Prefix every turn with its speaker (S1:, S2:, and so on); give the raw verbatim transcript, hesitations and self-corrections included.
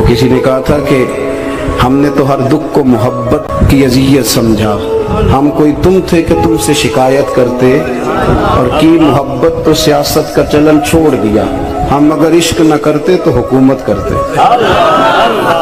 S1: किसी ने कहा था कि हमने तो हर दुख को मोहब्बत की अजियत समझा, हम कोई तुम थे कि तुमसे शिकायत करते, और की मोहब्बत तो सियासत का चलन छोड़ दिया, हम अगर इश्क न करते तो हुकूमत करते।